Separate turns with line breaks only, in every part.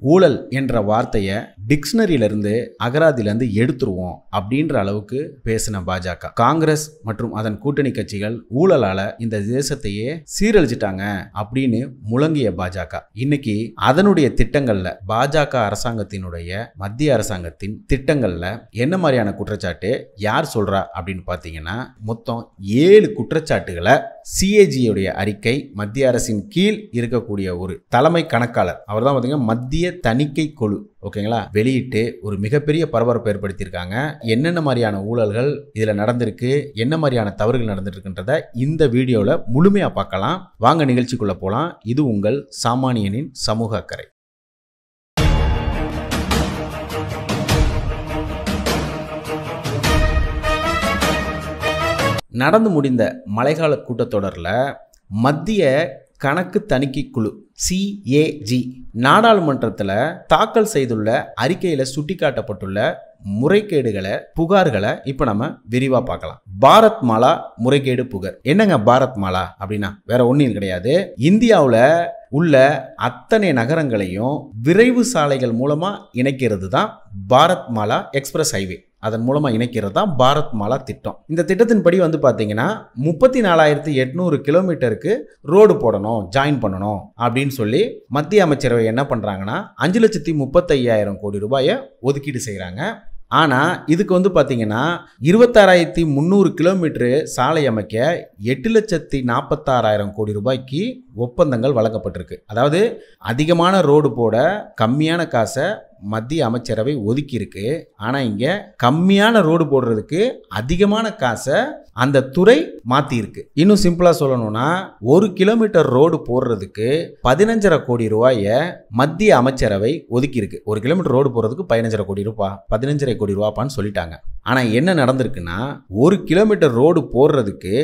ஊழல் என்ற வார்த்தையை டிக்ஷனரியிலிருந்து அகராதியிலிருந்து எடுத்துருவோம் அப்படின்ற அளவுக்கு பேசின பாஜக. காங்கிரஸ் மற்றும் அதன் கூட்டணி கட்சிகள் ஊழலால இந்த தேசத்தையே சீரழிச்சிட்டாங்க அப்படின்னு முழங்கிய பாஜக இன்னைக்கு அதனுடைய திட்டங்கள்ல பாஜக அரசாங்கத்தினுடைய மத்திய அரசாங்கத்தின் திட்டங்கள்ல என்ன மாதிரியான குற்றச்சாட்டு யார் சொல்றா அப்படின்னு பாத்தீங்கன்னா மொத்தம் 7 குற்றச்சாட்டுகளை CAG உடைய அறிக்கை மத்திய அரசின் கீழ் இருக்கக்கூடிய ஒரு தலைமை கணக்காளர் அவர் தான் பாத்தீங்கன்னா மத்திய தணிக்கை குழு ஓகேங்களா வெளியிட்டு ஒரு மிகப்பெரிய பரபரப்பு ஏற்படுத்தியிருக்காங்க. என்னென்ன மாதிரியான ஊழல்கள் இதுல நடந்திருக்கு, என்ன மாதிரியான தவறுகள் நடந்துருக்குன்றத இந்த வீடியோல முழுமையா பார்க்கலாம். வாங்க நிகழ்ச்சிக்குள்ள போலாம். இது உங்கள் சாமானியனின் சமூக அக்கறை. நடந்து முடிந்த மழைக்கால கூட்டத்தொடரில் மத்திய கணக்கு தணிக்கை குழு CAG நாடாளுமன்றத்தில் தாக்கல் செய்துள்ள அறிக்கையில் சுட்டிக்காட்டப்பட்டுள்ள முறைகேடுகளை புகார்களை இப்போ நம்ம விரிவாக பார்க்கலாம். பாரத் மாலா முறைகேடு புகார். என்னங்க பாரத் மாலா அப்படின்னா வேற ஒன்றும் கிடையாது. இந்தியாவில் உள்ள அத்தனை நகரங்களையும் விரைவு சாலைகள் மூலமா இணைக்கிறது தான் பாரத் மாலா எக்ஸ்பிரஸ் ஹைவே. அதன் மூலமா இணைக்கிறது தான் பாரத் மாலா திட்டம். இந்த திட்டத்தின்படி வந்து பாத்தீங்கன்னா 34,800 கிலோமீட்டருக்கு ரோடு போடணும், ஜாயின் பண்ணணும் அப்படின்னு சொல்லி மத்திய அமைச்சரவை என்ன பண்றாங்கன்னா 5,35,000 கோடி ரூபாயை ஒதுக்கீடு செய்யறாங்க. ஆனால் இதுக்கு வந்து பார்த்தீங்கன்னா 26,300 கிலோமீட்டரு சாலை அமைக்க 8,46,000 கோடி ரூபாய்க்கு ஒப்பந்தங்கள் வழங்கப்பட்டிருக்கு. அதாவது அதிகமான ரோடு போட கம்மியான காசை மத்திய அமைச்சரவை ஒதுக்கி இருக்கு. ஆனால் இங்கே கம்மியான ரோடு போடுறதுக்கு அதிகமான காசை அந்த துறை மாற்றி இருக்கு. இன்னும் சிம்பிளாக சொல்லணும்னா 1 கிலோமீட்டர் ரோடு போடுறதுக்கு 15,500 கோடி ரூபாயை மத்திய அமைச்சரவை ஒதுக்கி இருக்கு. 1 கிலோமீட்டர் ரோடு போடுறதுக்கு 15,500 கோடி ரூபாய் 15,500 கோடி ரூபான்னு சொல்லிட்டாங்க. ஆனால் என்ன நடந்திருக்குன்னா 1 கிலோமீட்டர் ரோடு போடுறதுக்கு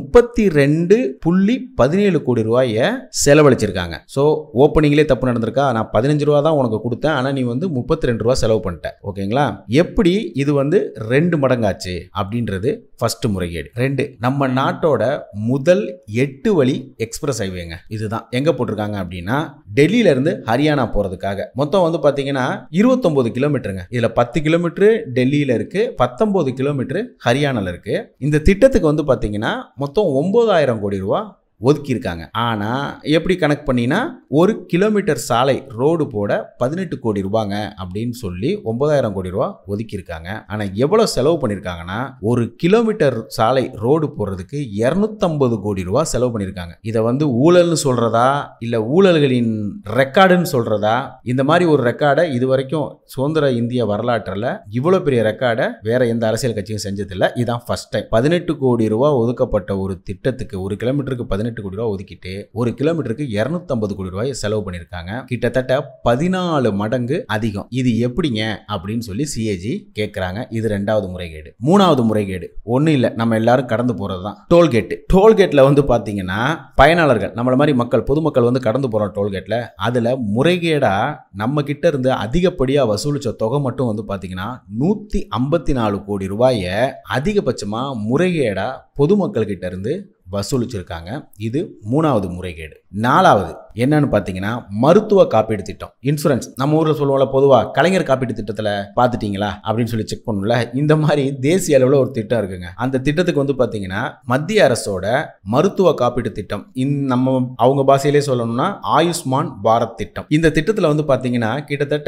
32.17 கோடி ரூபாயை செலவழிச்சிருக்காங்க. ஸோ ஓப்பனிங்லேயே தப்பு நடந்திருக்கா? நான் 15 ரூபா தான் உனக்கு கொடுத்தேன், ஆனால் நீ வந்து 32 ரூபா செலவு பண்ணிட்ட. ஓகேங்களா? எப்படி இது வந்து 2 மடங்காச்சு அப்படின்றது ஃபர்ஸ்ட் முறைகேடு. 2 நம்ம நாட்டோட முதல் 8 வழி எக்ஸ்பிரஸ் ஹைவேங்க. இதுதான் எங்க போட்டிருக்காங்க அப்படின்னா டெல்லியில இருந்து ஹரியானா போறதுக்காக மொத்தம் வந்து பாத்தீங்கன்னா 29 கிலோமீட்டருங்க. இதுல 10 கிலோமீட்டர் டெல்லியில இருக்கு, 19 கிலோமீட்டர் ஹரியானால இருக்கு. இந்த திட்டத்துக்கு வந்து பாத்தீங்கன்னா மொத்தம் 9,000 கோடி ரூபாய் ஒதுக்கி இருக்காங்க. ஆனா எப்படி கணக்கு பண்ணினா 1 கிலோமீட்டர் சாலை ரோடு போட 18 கோடி ரூபாங்க அப்படின்னு சொல்லி 9,000 கோடி ரூபாய் ஒதுக்கி இருக்காங்க. ஆனா எவ்வளவு செலவு பண்ணிருக்காங்கன்னா 1 கிலோமீட்டர் சாலை ரோடு போடுறதுக்கு 250 கோடி ரூபாய் செலவு பண்ணிருக்காங்க. இதை வந்து ஊழல்னு சொல்றதா இல்ல ஊழல்களின் ரெக்கார்டுன்னு சொல்றதா? இந்த மாதிரி ஒரு ரெக்கார்டை இது வரைக்கும் சுதந்திர இந்திய வரலாற்றில் இவ்வளவு பெரிய ரெக்கார்டை வேற எந்த அரசியல் கட்சியும் செஞ்சதில்லை. இதுதான் ஃபர்ஸ்ட் டைம். 18 கோடி ரூபாய் ஒதுக்கப்பட்ட ஒரு திட்டத்துக்கு 1 கிலோமீட்டருக்கு 18 கோடி ரூபாய் ஒதுக்கிட்டு 1 கிலோமீட்டருக்கு 250 கோடி ரூபாய் செலவு பண்ணிருக்காங்க. கிட்டத்தட்ட 14 மடங்கு அதிகம். இது எப்படிங்க அப்படின்னு சொல்லி CAG கேட்கிறாங்க. இது 2வது முறைகேடு. 3வது முறைகேடு ஒன்னும் இல்ல, நம்ம எல்லாரும் கடந்து போறதுதான் டோல்கேட். டோல்கேட்ல வந்து பாத்தீங்கன்னா பயனாளர்கள் நம்மள மாதிரி மக்கள் பொதுமக்கள் வந்து கடந்து போற டோல்கேட்ல அதுல முறைகேடா நம்ம கிட்ட இருந்து அதிகப்படியா வசூலிச்ச தொகை மட்டும் வந்து பாத்தீங்கன்னா 154 கோடி ரூபாயை அதிகபட்சமா முறைகேடா பொதுமக்கள் கிட்ட இருந்து வசூலிச்சிருக்காங்க. இது 3வது முறைகேடு. 4வது என்னன்னு பாத்தீங்கன்னா மருத்துவ காப்பீடு திட்டம், இன்சூரன்ஸ். நம்ம ஊர்ல சொல்லுவோம்ல பொதுவா கலைஞர் காப்பீடு திட்டத்துல பாத்துட்டீங்களா அப்படின்னு சொல்லி செக் பண்ணல. இந்த மாதிரி தேசிய அளவுல ஒரு திட்டம் இருக்குங்க. அந்த திட்டத்துக்கு வந்து பாத்தீங்கன்னா மத்திய அரசோட மருத்துவ காப்பீடு திட்டம், நம்ம அவங்க பாஷையிலே சொல்லணும்னா ஆயுஷ்மான் பாரத் திட்டம். இந்த திட்டத்துல வந்து பாத்தீங்கன்னா கிட்டத்தட்ட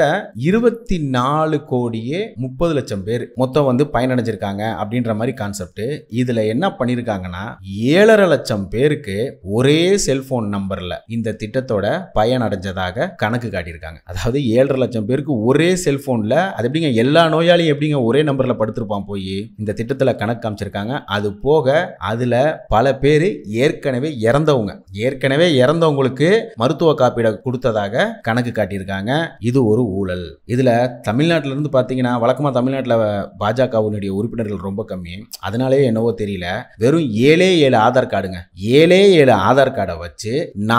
24 கோடியே 30 லட்சம் பேர் மொத்தம் வந்து பயனடைஞ்சிருக்காங்க அப்படின்ற மாதிரி கான்செப்ட். இதுல என்ன பண்ணிருக்காங்கன்னா 7.5 லட்சம் பேருக்கு ஒரே செல்போன் நம்பர்ல இந்த திட்டத்தோட பயன் அடைஞ்சதாக கணக்கு காட்டியிருக்காங்க. அதாவது 7.5 லட்சம் பேருக்கு ஒரே செல்போன்ல, அது எப்படிங்க எல்லா நோயாளியும் எப்படிங்க ஒரே நம்பர்ல படுத்திருப்பான் போய் இந்த திட்டத்துல கணக்கு காமிச்சிருக்காங்க. அது போக அதுல பல பேர் ஏற்கனவே இறந்தவங்களுக்கு மருத்துவ காப்பீடு கொடுத்ததாக கணக்கு காட்டியிருக்காங்க. இது ஒரு ஊழல். இதுல தமிழ்நாட்டில இருந்து பாத்தீங்கன்னா வழக்கமா தமிழ்நாட்டில் பாஜகவினுடைய உறுப்பினர்கள் ரொம்ப கம்மி. அதனாலே என்னவோ தெரியல வெறும் 7 ஆதார் கார்டுங்க, 7 ஆதார் கார்டை வச்சு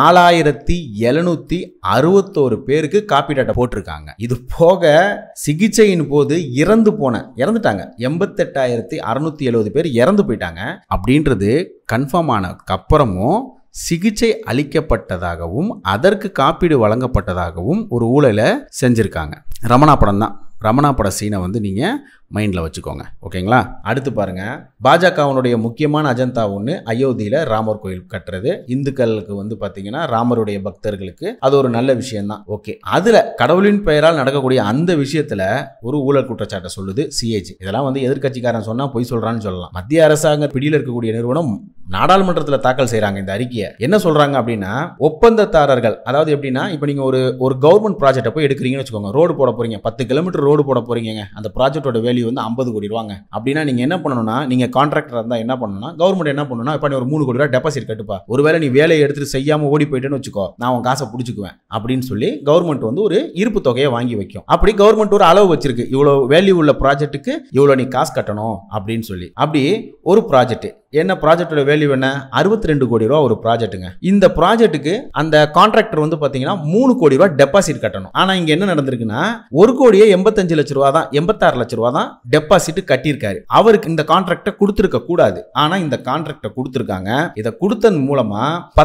4,761 பேருக்கு காப்பீடு அட்டை போட்டிருக்காங்க. இது போக சிகிச்சையின் போது இறந்துட்டாங்க 88,670 பேர் இறந்து போயிட்டாங்க. அப்படின்றது கன்ஃபார்ம் ஆனதுக்கு அப்புறமும் சிகிச்சை அளிக்கப்பட்டதாகவும் அதற்கு காப்பீடு வழங்கப்பட்டதாகவும் ஒரு ஊழலை செஞ்சிருக்காங்க. ரமணா படம் தான். ரமணா பட சீனை வந்து நீங்கள் மைண்டில் வச்சுக்கோங்க. ஓகேங்களா? அடுத்து பாருங்க, பாஜகவனுடைய முக்கியமான அஜெண்டா ஒன்று அயோத்தியில் ராமர் கோயில் கட்டுறது. இந்துக்களுக்கு வந்து பார்த்தீங்கன்னா ராமருடைய பக்தர்களுக்கு அது ஒரு நல்ல விஷயம்தான். ஓகே, அதில் கடவுளின் பெயரால் நடக்கக்கூடிய அந்த விஷயத்தில் ஒரு ஊழல் குற்றச்சாட்டை சொல்லுது சிஏஜி. இதெல்லாம் வந்து எதிர்கட்சிக்காரன் சொன்னால் பொய் சொல்கிறான்னு சொல்லலாம். மத்திய அரசாங்க பிடியில் இருக்கக்கூடிய நிறுவனம் நாடாளுமன்றத்தில் தாக்கல் செய்கிறாங்க இந்த அறிக்கையை. என்ன சொல்கிறாங்க அப்படின்னா, ஒப்பந்ததாரர்கள், அதாவது எப்படின்னா, இப்போ நீங்கள் ஒரு கவர்மெண்ட் ப்ராஜெக்டை போய் எடுக்கிறீங்கன்னு வச்சுக்கோங்க. ரோடு போட போகிறீங்க, 10 கிலோமீட்டர் ரோடு போட போகிறீங்க. அந்த ப்ராஜெக்டோட வேல்யூ வந்து 50 கோடி ரூபாங்க. அப்படின்னா நீங்கள் என்ன பண்ணணும்னா, நீங்கள் கான்ட்ராக்டர் இருந்தால் என்ன பண்ணணும்னா, கவர்மெண்ட் என்ன பண்ணணும்னா, இப்போ நீ ஒரு 3 கோடி ரூபா டெபாசிட் கட்டுப்பா. ஒருவேளை நீ வேலையை எடுத்துட்டு செய்யாமல் ஓடி போயிட்டேன்னு வச்சுக்கோ, நான் உன் காசை பிடிச்சிக்குவேன் அப்படின்னு சொல்லி கவர்மெண்ட் வந்து ஒரு இருப்பு தொகையை வாங்கி வைக்கும். அப்படி கவர்மெண்ட் ஒரு அளவு வச்சிருக்கு, இவ்வளோ வேல்யூ உள்ள ப்ராஜெக்ட்டுக்கு இவ்வளோ நீ காசு கட்டணும் அப்படின்னு சொல்லி. அப்படி ஒரு ப்ராஜெக்ட் என்ன, ப்ராஜெக்டோட வேல்யூ என்ன, 62 கோடி ரூபா ஒரு ப்ராஜெக்ட்டுங்க. இந்த ப்ராஜெக்ட்டுக்கு அந்த கான்ட்ராக்டர் வந்து பார்த்தீங்கன்னா 3 கோடி ரூபா டெபாசிட் கட்டணும். ஆனால் இங்கே என்ன நடந்திருக்குன்னா, 1 கோடியே 85 லட்ச ரூபா தான், 86 லட்ச ரூபா தான் டெபாசிட் கட்டியிருக்காரு. அவருக்கு இந்த கான்ட்ராக்டை கொடுத்துருக்க கூடாது, ஆனால் இந்த கான்ட்ராக்டை கொடுத்துருக்காங்க. இதை கொடுத்தது மூலமா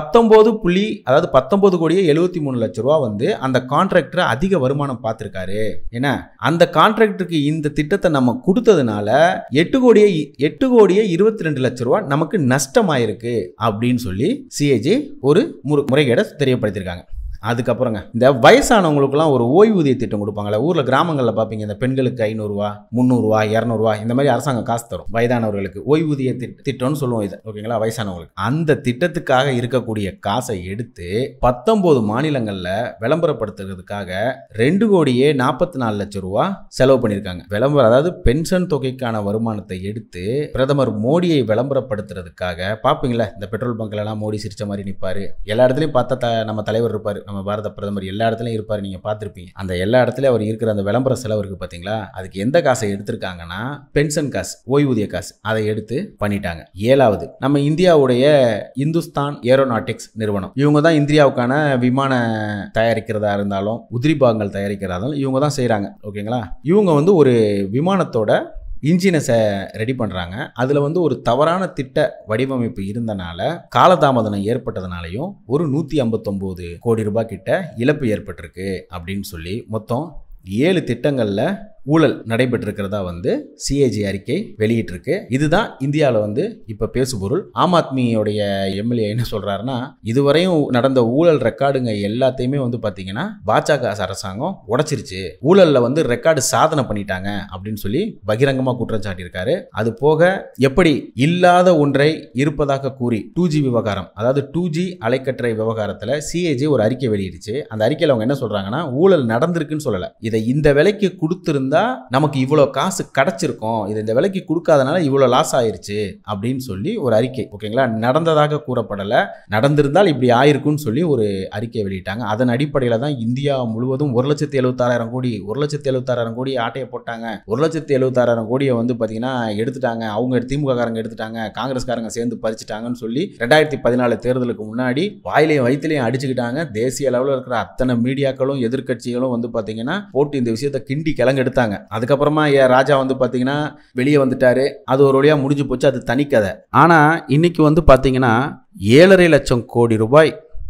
19 கோடியே 73 லட்ச ரூபா வந்து அந்த கான்ட்ராக்டர் அதிக வருமானம் பார்த்திருக்காரு. ஏன்னா அந்த கான்ட்ராக்டருக்கு இந்த திட்டத்தை நம்ம கொடுத்ததுனால 8 கோடியே 22 லட்ச ரூபா நமக்கு நஷ்டமாயிருக்கு அப்படின்னு சொல்லி சிஏஜி ஒரு முறைகேடை தெரியப்படுத்தியிருக்காங்க. அதுக்கப்புறங்க இந்த வயசானவங்களுக்குலாம் ஒரு ஓய்வூதிய திட்டம் கொடுப்பாங்களே, ஊரில் கிராமங்களில் பார்ப்பீங்க, இந்த பெண்களுக்கு 500 ரூபா 300 ரூபா 200 ரூபா இந்த மாதிரி அரசாங்கம் காசு தரும் வயதானவர்களுக்கு. ஓய்வூதிய திட்டம்னு சொல்லுவோம் இது. ஓகேங்களா? வயசானவங்களுக்கு அந்த திட்டத்துக்காக இருக்கக்கூடிய காசை எடுத்து 19 மாநிலங்களில் விளம்பரப்படுத்துறதுக்காக 2 கோடியே 44 லட்சம் ரூபா செலவு பண்ணியிருக்காங்க. விளம்பரம், அதாவது பென்ஷன் தொகைக்கான வருமானத்தை எடுத்து பிரதமர் மோடியை விளம்பரப்படுத்துறதுக்காக. பார்ப்பீங்களா, இந்த பெட்ரோல் பங்க்லாம் மோடி சிரிச்ச மாதிரி நிற்பாரு. எல்லா இடத்துலையும் பார்த்தா நம்ம தலைவர் இருப்பார், நம்ம பாரத பிரதமர் எல்லா இடத்துலையும் இருப்பார், நீங்க பார்த்துருப்பீங்க. அந்த எல்லா இடத்துலையும் அவர் இருக்கிற அந்த விளம்பர செலவு இருக்கு பார்த்தீங்களா, அதுக்கு எந்த காசை எடுத்திருக்காங்கன்னா பென்ஷன் காசு, ஓய்வூதிய காசு, அதை எடுத்து பண்ணிட்டாங்க. 7வது, நம்ம இந்தியாவுடைய இந்துஸ்தான் ஏரோநாட்டிக்ஸ் நிறுவனம். இவங்க தான் இந்தியாவுக்கான விமான தயாரிக்கிறதா இருந்தாலும் உதிரி பாகங்கள் தயாரிக்கிறதா இருந்தாலும் இவங்க தான் செய்கிறாங்க. ஓகேங்களா? இவங்க வந்து ஒரு விமானத்தோட இன்ஜினை ரெடி பண்ணுறாங்க. அதில் வந்து ஒரு தவறான திட்ட வடிவமைப்பு இருந்தனால காலதாமதம் ஏற்பட்டதுனாலையும் ஒரு 159 கோடி ரூபாய் கிட்ட இழப்பு ஏற்பட்டிருக்கு அப்படின்னு சொல்லி மொத்தம் 7 திட்டங்களில் ஊழல் நடைபெற்றிருக்கிறதா வந்து சிஏஜி அறிக்கை வெளியிட்டிருக்கு. இதுதான் இந்தியாவில் வந்து இப்போ பேசுபொருள். ஆம் ஆத்மியோடைய எம்எல்ஏ என்ன சொல்றாருன்னா, இதுவரையும் நடந்த ஊழல் ரெக்கார்டுங்க எல்லாத்தையுமே வந்து பார்த்தீங்கன்னா பாஜக அரசாங்கம் உடைச்சிருச்சு, ஊழல்ல வந்து ரெக்கார்டு சாதனை பண்ணிட்டாங்க அப்படின்னு சொல்லி பகிரங்கமாக குற்றம் சாட்டியிருக்காரு. அது போக எப்படி இல்லாத ஒன்றை இருப்பதாக கூறி 2G விவகாரம், அதாவது 2G அலைக்கற்றை விவகாரத்தில் சிஏஜி ஒரு அறிக்கை வெளியிடுச்சு. அந்த அறிக்கையில் அவங்க என்ன சொல்றாங்கன்னா, ஊழல் நடந்திருக்குன்னு சொல்லலை, இதை இந்த விலைக்கு கொடுத்திருந்தா நமக்கு இவ்வளோ காசு கிடைச்சிருக்கும், இது இந்த விலைக்கு கொடுக்காதனால இவ்வளோ லாஸ் ஆயிருச்சு அப்படின்னு சொல்லி ஒரு அறிக்கை. ஓகேங்களா? நடந்ததாக கூறப்படலை, நடந்திருந்தால் இப்படி ஆயிருக்குன்னு சொல்லி ஒரு அறிக்கை வெளியிட்டாங்க. அதன் அடிப்படையில் தான் இந்தியா முழுவதும் 1,76,000 கோடி 1,76,000 கோடி ஆட்டையை போட்டாங்க. 1,76,000 கோடியை வந்து பார்த்தீங்கன்னா எடுத்துட்டாங்க. அவங்க திமுக காரங்க எடுத்துட்டாங்க, காங்கிரஸ்காரங்க சேர்ந்து பறிச்சுட்டாங்கன்னு சொல்லி 2014 தேர்தலுக்கு முன்னாடி வாயிலையும் வயிற்றுலையும் அடிச்சுக்கிட்டாங்க. தேசிய அளவில் இருக்கிற அத்தனை மீடியாக்களும் எதிர்கட்சிகளும் வந்து பார்த்தீங்கன்னா போட்டு இந்த விஷயத்தை கிண்டி கிளங்கெடுத்தாங்க. அதுக்கப்புறமா ராஜா வந்து பார்த்தீங்கன்னா வெளியே வந்துட்டாரு. அது ஒரு வழியாக முடிஞ்சு போச்சு, அது தனிக்கதை. ஆனால் இன்னைக்கு வந்து பார்த்தீங்கன்னா 7.5 லட்சம் கோடி ரூபாய்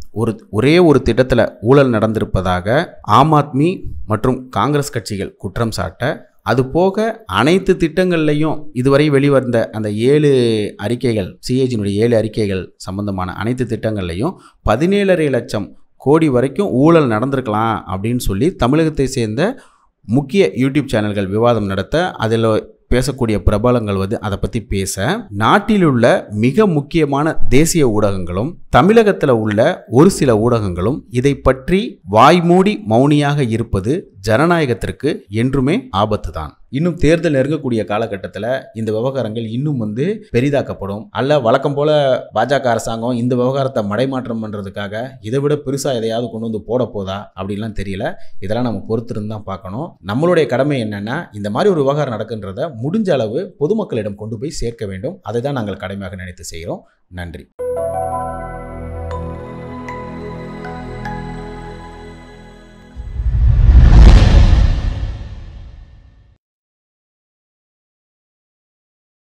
ஒரே ஒரு திட்டத்தில் ஊழல் நடந்திருப்பதாக ஆம் ஆத்மி மற்றும் காங்கிரஸ் கட்சிகள் குற்றம் சாட்ட, அது போக அனைத்து திட்டங்கள்லையும் இதுவரை வெளிவந்த அந்த 7 அறிக்கைகள், சிஏஜினுடைய 7 அறிக்கைகள் சம்பந்தமான அனைத்து திட்டங்கள்லையும் 17.5 லட்சம் கோடி வரைக்கும் ஊழல் நடந்திருக்கலாம் அப்படின்னு சொல்லி தமிழகத்தை சேர்ந்த முக்கிய யூடியூப் சேனல்கள் விவாதம் நடத்த, அதில் பேசக்கூடிய பிரபலங்கள் வந்து அதை பற்றி பேச, நாட்டில் உள்ள மிக முக்கியமான தேசிய ஊடகங்களும் தமிழகத்தில் உள்ள ஒரு சில ஊடகங்களும் இதை பற்றி வாய்மூடி மௌனியாக இருப்பது ஜனநாயகத்திற்கு என்றுமே ஆபத்து தான். இன்னும் தேர்தல் நெருங்கக்கூடிய காலகட்டத்தில் இந்த விவகாரங்கள் இன்னும் வந்து பெரிதாக்கப்படும். அல்ல வழக்கம் போல பாஜக அரசாங்கம் இந்த விவகாரத்தை மடைமாற்றம் பண்ணுறதுக்காக இதை விட பெருசாக எதையாவது கொண்டு வந்து போட போதா அப்படின்லாம் தெரியல. இதெல்லாம் நம்ம பொறுத்திருந்து தான் பார்க்கணும். நம்மளுடைய கடமை என்னன்னா, இந்த மாதிரி ஒரு விவகாரம் நடக்குன்றத முடிஞ்ச அளவு பொதுமக்களிடம் கொண்டு போய் சேர்க்க வேண்டும். அதை தான் நாங்கள் கடமையாக நினைத்து செய்கிறோம். நன்றி.